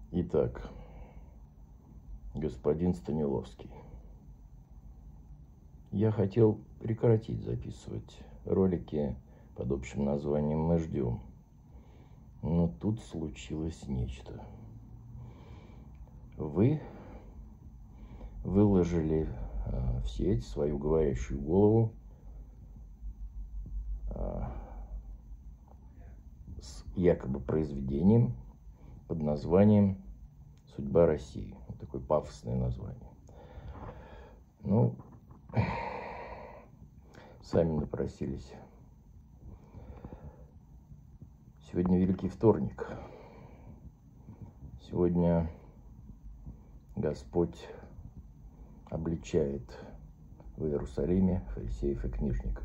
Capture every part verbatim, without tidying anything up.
Итак, господин Станиловский, я хотел прекратить записывать ролики под общим названием «Мы ждем», но тут случилось нечто. Вы выложили э, в сеть свою говорящую голову э, с якобы произведением под названием «Судьба России». Такое пафосное название. Ну, сами напросились. Сегодня Великий Вторник. Сегодня Господь обличает в Иерусалиме фарисеев и книжников.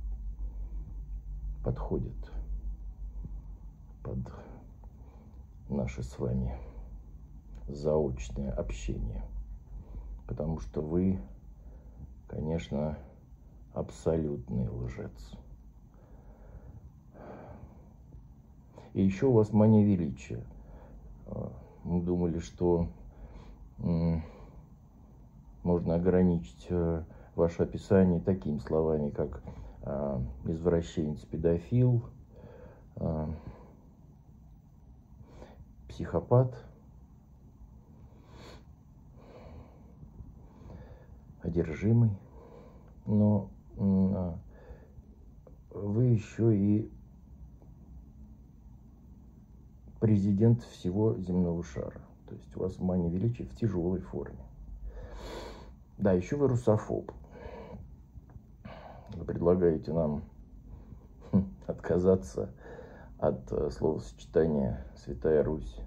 Подходит под наше с вами заочное общение. Потому что вы, конечно, абсолютный лжец. И еще у вас мания величия. Мы думали, что можно ограничить ваше описание такими словами, как извращенец, педофил, психопат, одержимый, но вы еще и президент всего земного шара. То есть у вас мания величия в тяжелой форме. Да, еще вы русофоб. Вы предлагаете нам отказаться от словосочетания «Святая Русь».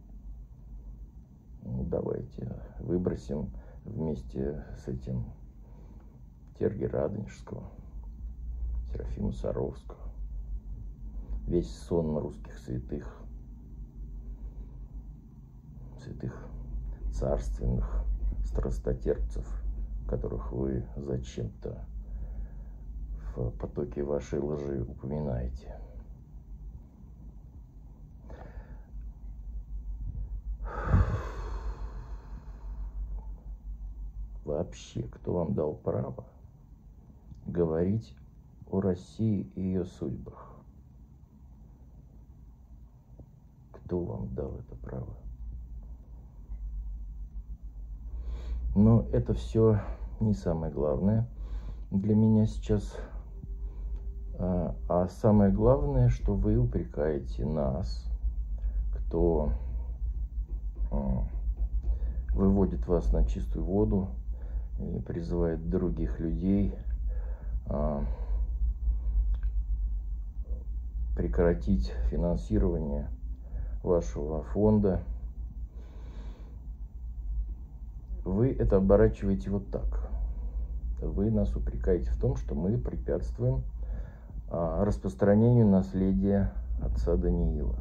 Ну, давайте выбросим вместе с этим Сергия Радонежского, Серафима Саровского, весь сон русских святых, святых царственных страстотерпцев, которых вы зачем-то в потоке вашей лжи упоминаете. Вообще, кто вам дал право говорить о России и ее судьбах? Кто вам дал это право? Но это все не самое главное для меня сейчас. А, а самое главное, что вы упрекаете нас, кто а, выводит вас на чистую воду и призывает других людей а, прекратить финансирование вашего фонда. Вы это оборачиваете вот так. Вы нас упрекаете в том, что мы препятствуем а, распространению наследия отца Даниила.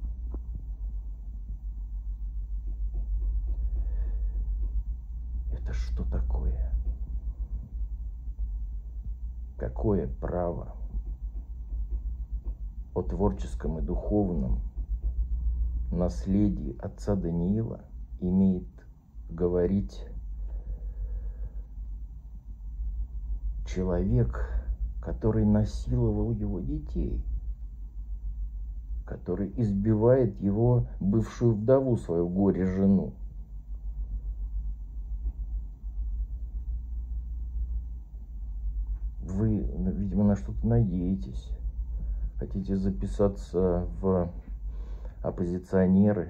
Это что такое? Какое право о творческом и духовном наследии отца Даниила имеет говорить человек, который насиловал его детей, который избивает его бывшую вдову, свою горе-жену? Вы, видимо, на что-то надеетесь. Хотите записаться в оппозиционеры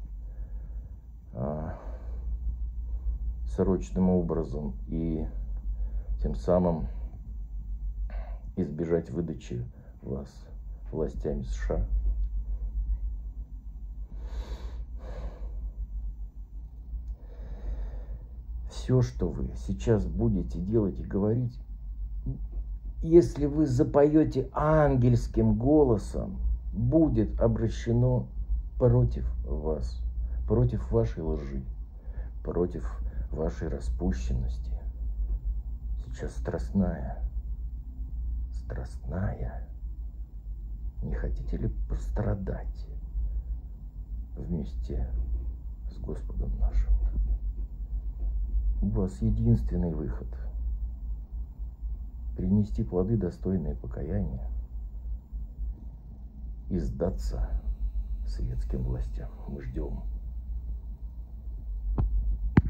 а, срочным образом и тем самым избежать выдачи вас властями США. Все, что вы сейчас будете делать и говорить, если вы запоете ангельским голосом, будет обращено против вас, против вашей лжи, против вашей распущенности. Сейчас страстная, страстная. Не хотите ли пострадать вместе с Господом нашим. У вас единственный выход – принести плоды, достойные покаяния, и сдаться светским властям. Мы ждем.